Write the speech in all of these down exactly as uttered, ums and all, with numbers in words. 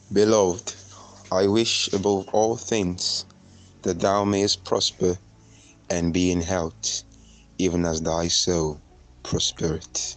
Beloved, I wish above all things that thou mayest prosper and be in health, even as thy soul prospereth.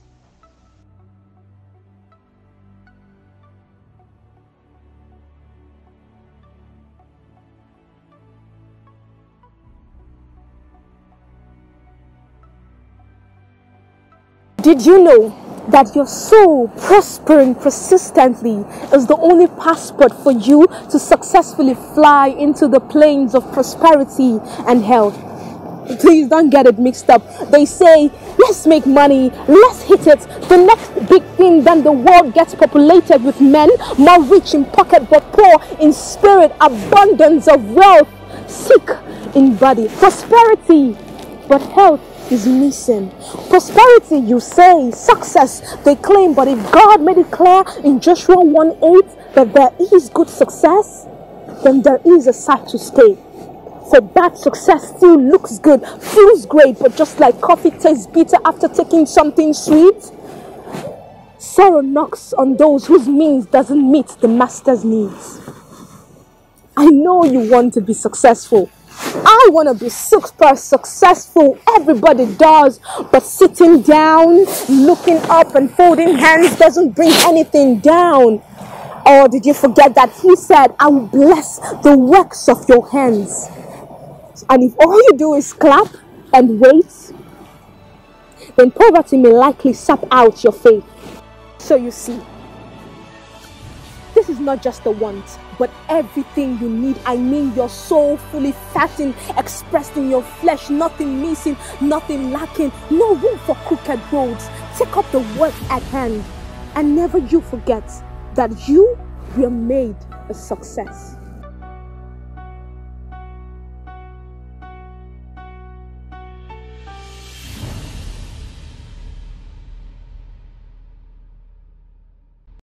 Did you know that your soul prospering persistently is the only passport for you to successfully fly into the plains of prosperity and health? Please don't get it mixed up. They say, let's make money, let's hit it. The next big thing, then the world gets populated with men more rich in pocket but poor in spirit, abundance of wealth, sick in body, prosperity, but health is missing. Prosperity, you say, success, they claim, but if God made it clear in Joshua one eight that there is good success, then there is a side to stay. For bad success still looks good, feels great, but just like coffee tastes bitter after taking something sweet, sorrow knocks on those whose means doesn't meet the master's needs. I know you want to be successful. I want to be super successful. Everybody does. But sitting down, looking up and folding hands doesn't bring anything down. Or did you forget that he said, I will bless the works of your hands? And if all you do is clap and wait, then poverty may likely sap out your faith. So you see, this is not just a want, but everything you need. I mean your soul fully fattened, expressed in your flesh, nothing missing, nothing lacking, no room for crooked roads. Take up the work at hand, and never you forget that you were made a success.